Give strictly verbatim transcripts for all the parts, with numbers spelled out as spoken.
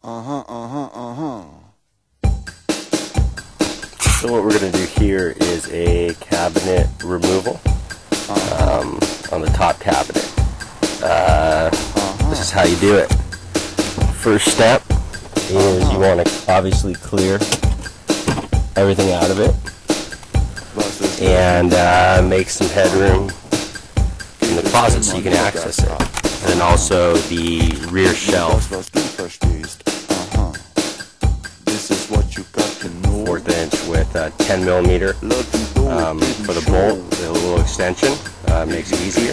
Uh-huh, uh-huh, uh-huh. So what we're going to do here is a cabinet removal um, on the top cabinet. Uh, uh-huh. This is how you do it. First step is uh-huh. you want to obviously clear everything out of it and uh, make some headroom in the closet so you can access it. And then also the rear shelf. Fourth inch with a ten millimeter um, for the bolt, a little extension, uh, makes it easier.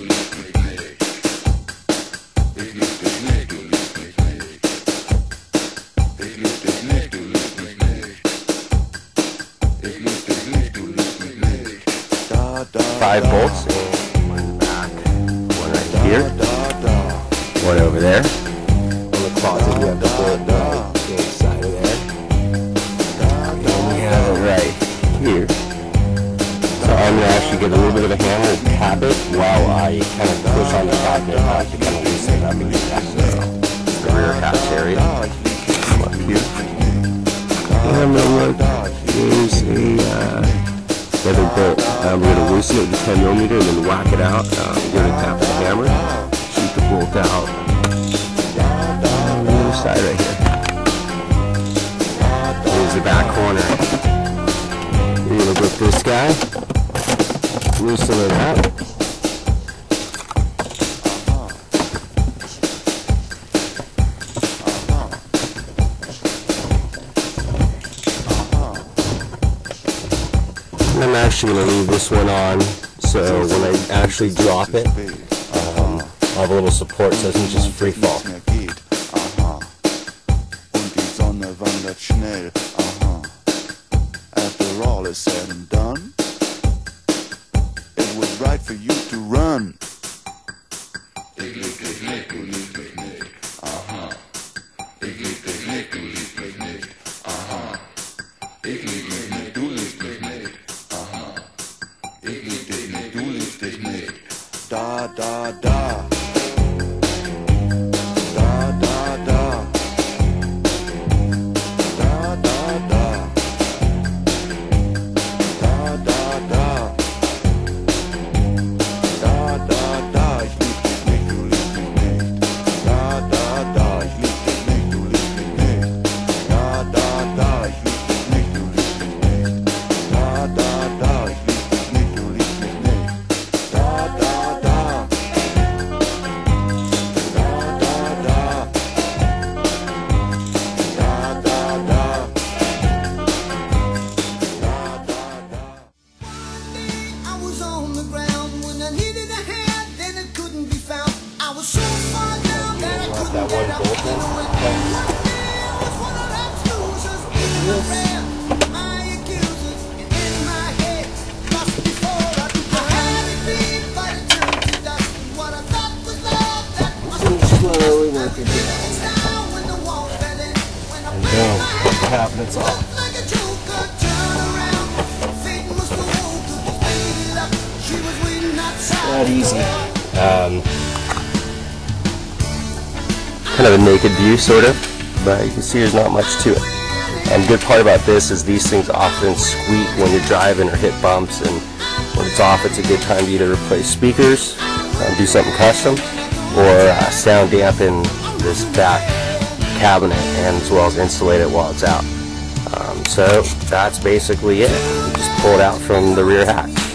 Five bolts, one in the back, one right here, one over there. On the closet you have the bolt right the side of there. And we have it right here. So I'm going to actually get a little bit of a hammer and tap it while I kind of push on the cabinet uh, to kind of loosen it up and get back to the rear hatch area. Come up here. And then look, here's a uh, leather bolt. Um, we're going to loosen it with the ten millimeter and then whack it out. Um, we're going to tap with the hammer, shoot the bolt out on the other side right here. Here's the back corner. You're going to grip this guy, loosen it up. I'm actually going to leave this one on, so when I actually drop it, um, I'll have a little support so it doesn't just free fall. After all is said and done, it was right for you to run. Da da da. Da da da. Da da da. Da da da. Da da da. Ich lieb dich nicht, du liebst mich nicht. Da da da. Ich lieb dich nicht, du liebst mich nicht. Da da da. Ich lieb dich nicht, du liebst mich nicht. Da da da. Ich lieb dich nicht, du liebst mich nicht. Da da da. That one bolt in. Slowly working it out. And boom, the cabinet's off. That easy. Um, kind of a naked view, sort of, but you can see there's not much to it. And the good part about this is these things often squeak when you're driving or hit bumps, and when it's off, it's a good time to either replace speakers, um, do something custom, or uh, sound dampen this back cabinet, and as well as insulate it while it's out. Um, so that's basically it. You just pull it out from the rear hatch.